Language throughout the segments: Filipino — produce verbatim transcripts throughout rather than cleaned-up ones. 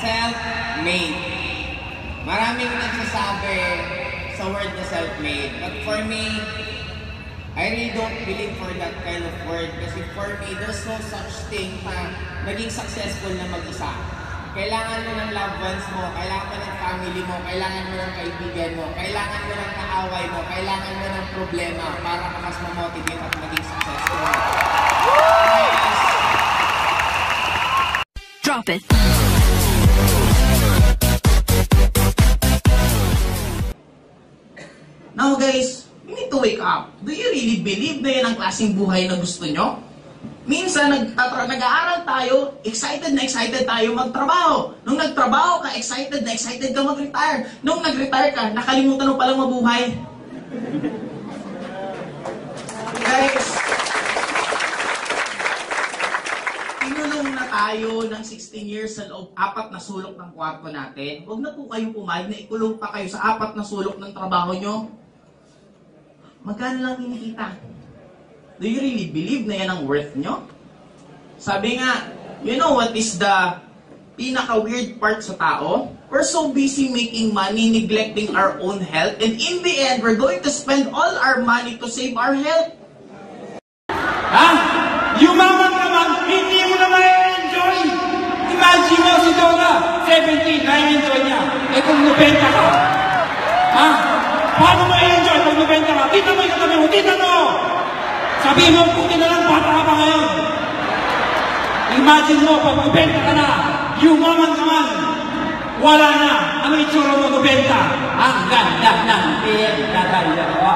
self-made. Maraming nagsasabi sa word na self-made. But for me, I really don't believe for that kind of word. Kasi for me, there's no such thing na maging successful na mag-isa. Kailangan mo ng loved ones mo, kailangan mo ng family mo, kailangan mo ng kaibigan mo, kailangan mo ng kaaway mo, kailangan mo ng problema para ka mas ma-motivate at maging successful. Yes. Drop it. Now guys, you need to wake up. Do you really believe na yan ang klaseng buhay na gusto nyo? Minsan, nag-aaral tayo, excited na excited tayo magtrabaho. Nung nagtrabaho ka, excited na excited ka mag-retire. Nung nag-retire ka, nakalimutan mo palang mabuhay. Guys, pinulong na tayo ng sixteen years sa loob, apat na sulok ng kwarto natin. Huwag na po kayong pumayag na ikulong pa kayo sa apat na sulok ng trabaho nyo. Magkano lang kinikita? Do you really believe na yan ang worth nyo? Sabi nga, you know what is the pinaka-weird part sa tao? We're so busy making money, neglecting our own health, and in the end, we're going to spend all our money to save our health. Ha? Yumaman ka man, hindi mo na ma-enjoy! Imagine mo si Dora, seventeen, na-enjoy niya. Eh kung nobenta ka, ha? Paano mo i-enjoy pag nobenta ka? Tita mo yung katabi mo, tita mo! Sabihin mo, puti na lang, bata ka pa ngayon. Imagine mo, pag nobenta ka na, yumaman ka man, wala na. Ano itsura mo nobenta? Ang ganda ng pinagdala ko.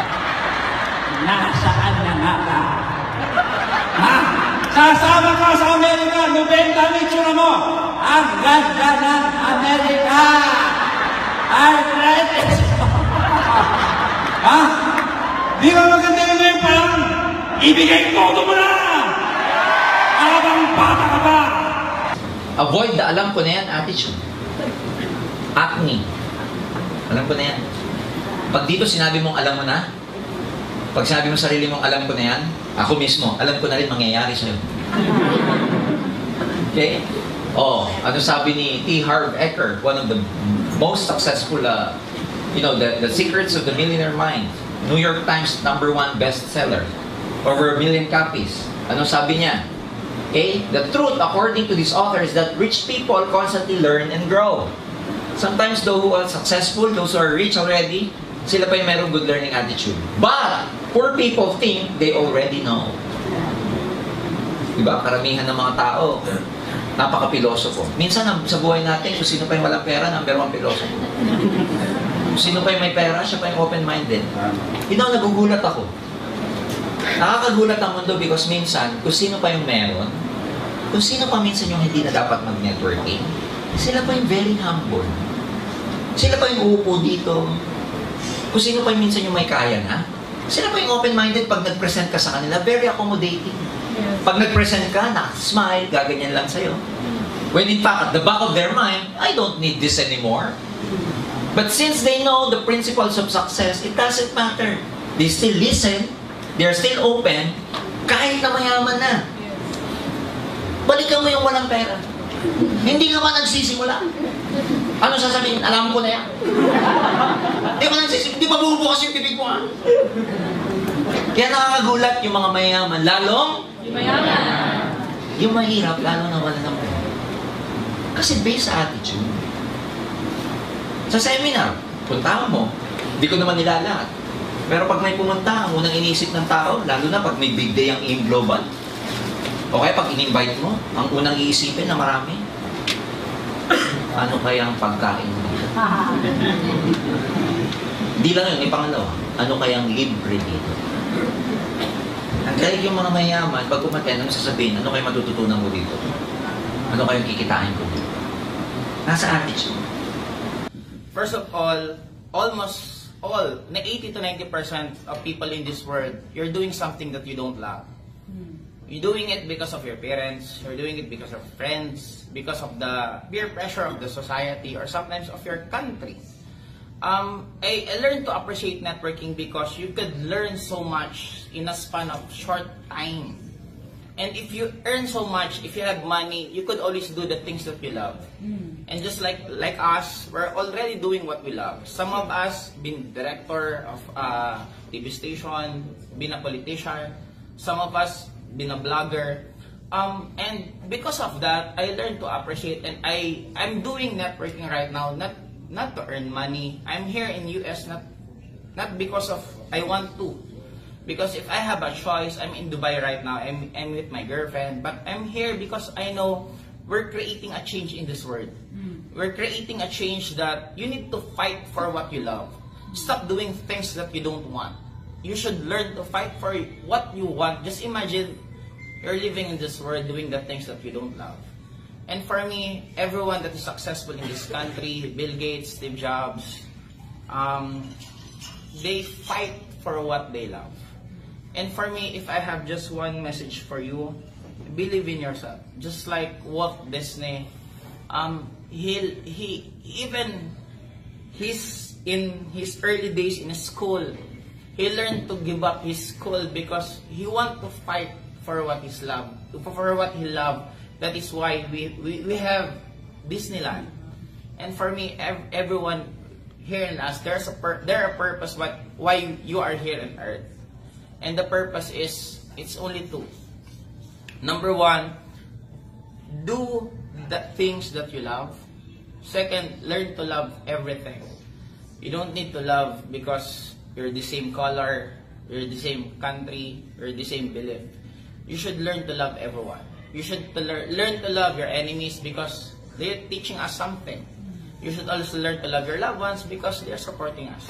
Nasaan na nga ka? Ha? Sasama ka sa Amerika, nobenta ang itsura mo. Ang ganda ng Amerika. Arthritis. Ha? Di ba maganda yun ngayon pa lang? Ibigay todo mo na! Habang bata ka pa! Avoid the alam ko na yan attitude. Acne. Alam ko na yan. Pag dito sinabi mong alam mo na, pag sinabi mo sarili mong alam ko na yan, ako mismo, alam ko na rin mangyayari sa'yo. Okay? Oh, ano sabi ni T. Harv Eker, one of the most successful, uh, you know, the, the secrets of the millionaire mind. New York Times number one bestseller. Over a million copies. Ano sabi niya? Okay? The truth, according to this author, is that rich people constantly learn and grow. Sometimes those who are successful, those who are rich already, sila pa yung merong good learning attitude. But, poor people think they already know. Diba? Karamihan ng mga tao, napaka-pilosofo. Minsan sa buhay natin, kung sino pa yung walang pera, number one pilosofo. Kung sino pa yung may pera, siya pa yung open-minded. Yun ang nagugulat ako. Nakakagulat ang mundo because minsan, kung sino pa yung meron, kung sino pa minsan yung hindi na dapat mag-networking, sila pa yung very humble. Sila pa yung uupo dito. Kung sino pa yung minsan yung may kaya na, sila pa yung open-minded pag nag-present ka sa kanila, very accommodating. Pag nag-present ka, nakasmile, gaganyan lang sa'yo. When in fact, at the back of their mind, I don't need this anymore. But since they know the principles of success, it doesn't matter. They still listen, they're still open, kahit na mayaman na. Balikan mo yung walang pera. Hindi ka ba nagsisimula? Ano sasabihin? Alam ko na yan. Hindi ba nagsisimula? Hindi ba bubukas yung bibig mo ha? Kaya nakakagulat yung mga mayaman. Lalong? Yung mayaman. Yung mahirap, lalo na wala ng pera. Kasi based sa attitude. Sa seminar, puntahan mo. Hindi ko naman nilalahat. Pero pag may pumunta, ang unang iniisip ng tao, lalo na pag may big day ang A I M Global. O kaya pag in-invite mo, ang unang iisipin na marami, ano kaya ang pagkain mo? Hindi lang yun, may pangalawa. Ano kaya ang libre dito? Ang galing yung mga mayaman, pag umaten, ano sasabihin, ano kaya matututunan mo dito? Ano kayong kikitain ko dito? Nasa attitude. First of all, almost all, na eighty to ninety percent of people in this world, you're doing something that you don't love. You're doing it because of your parents, you're doing it because of friends, because of the peer pressure of the society, or sometimes of your country. Um, I, I learned to appreciate networking because you could learn so much in a span of short time. And if you earn so much, if you have money, you could always do the things that you love. Mm. And just like like us, we're already doing what we love. Some of us been director of a T V station, been a politician. Some of us been a blogger. Um, and because of that, I learned to appreciate, and I I'm doing networking right now, not not to earn money. I'm here in U S not not because of I want to. Because if I have a choice, I'm in Dubai right now, I'm, I'm with my girlfriend, but I'm here because I know we're creating a change in this world. Mm. We're creating a change that you need to fight for what you love. Stop doing things that you don't want. You should learn to fight for what you want. Just imagine you're living in this world doing the things that you don't love. And for me, everyone that is successful in this country, Bill Gates, Steve Jobs, um, they fight for what they love. And for me, if I have just one message for you, believe in yourself. Just like Walt Disney, um, he he even he's in his early days in school, he learned to give up his school because he want to fight for what he's love, for what he loved. That is why we we, we have Disneyland. And for me, ev everyone here in us, there's a pur there a purpose what why you are here on earth. And the purpose is, it's only two. Number one, do the things that you love. Second, learn to love everything. You don't need to love because you're the same color, you're the same country, you're the same belief. You should learn to love everyone. You should to learn, learn to love your enemies because they're teaching us something. You should also learn to love your loved ones because they're supporting us.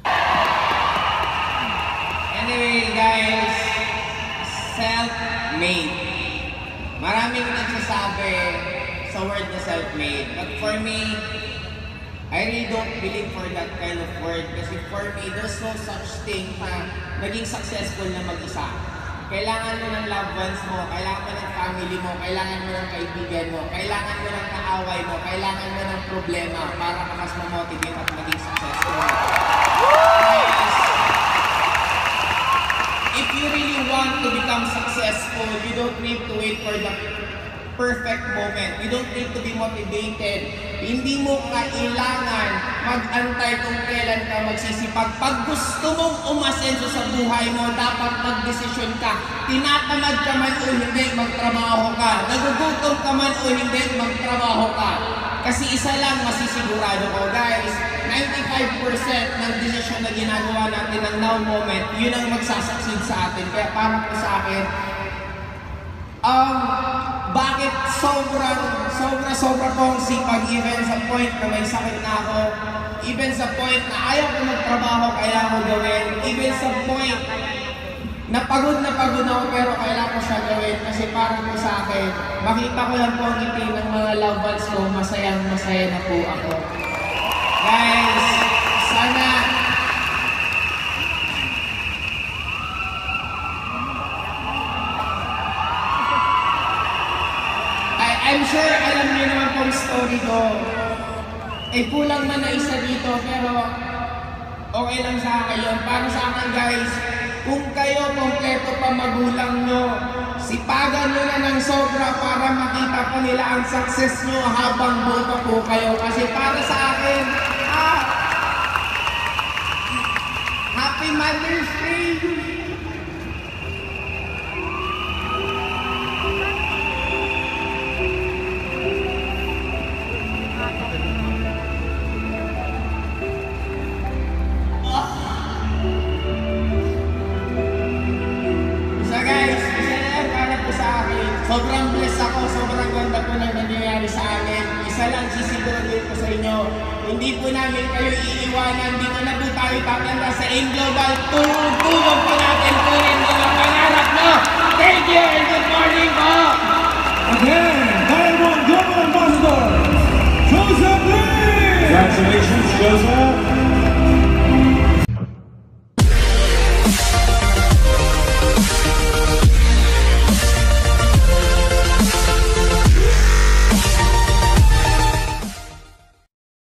Anyway, guys, self-made. Maraming nagsasabi sa word na self-made. But for me, I really don't believe for that kind of word. Kasi for me, there's no such thing na maging successful na mag-isa. Kailangan mo ng loved ones mo, kailangan mo ng family mo, kailangan mo ng kaibigan mo, kailangan mo ng kaaway mo, kailangan mo ng problema para ka mas ma-motivate at maging successful. If you really want to become successful, you don't need to wait for the perfect moment. You don't need to be motivated. Hindi mo kailangan mag-antay kung kailan ka magsisipag. Pag gusto mong umasenso sa buhay mo, dapat mag-desisyon ka. Tinatamad ka man o hindi, magtrabaho ka. Nagugutom ka man o hindi, magtrabaho ka. Kasi isa lang masisigurado ko, guys, ninety-five percent ng desisyon na ginagawa natin ng now moment, yun ang magsasucceed sa atin. Kaya parang po sa akin, um, bakit sobrang, sobra, sobra kong sipag, even sa point na may sakit na ako, even sa point na ayaw ko magtrabaho, kailangan ko gawin, even sa point na pagod na pagod ako pero kailangan ko siya gawin kasi para po sa akin, makita ko lang po ang ngiti ng mga loved ones ko, masayang masaya na po ako. Guys, sana I, I'm sure alam niyo naman pong story ko. Eh kulang man na isa dito pero okay lang sa akin yun. Para sa akin guys, kung kayo kompleto pa magulang nyo, sipagan nyo na ng sobra para makita pa nila ang success nyo habang buto po kayo. Kasi para sa akin, ah, Happy Mother's Day! Sobrang blessed ako, sobrang ganda po na nangyayari sa akin. Isa lang sisiguraduhin ko sa inyo, hindi po namin kayo iiwanan, dito na po tayo tatanda sa Inglobal. Tulong-tulong po natin po rin mga pangarap nyo. Thank you and good morning po! Again, Diamond Global Ambassador, Joseph Lee! Congratulations, Joseph!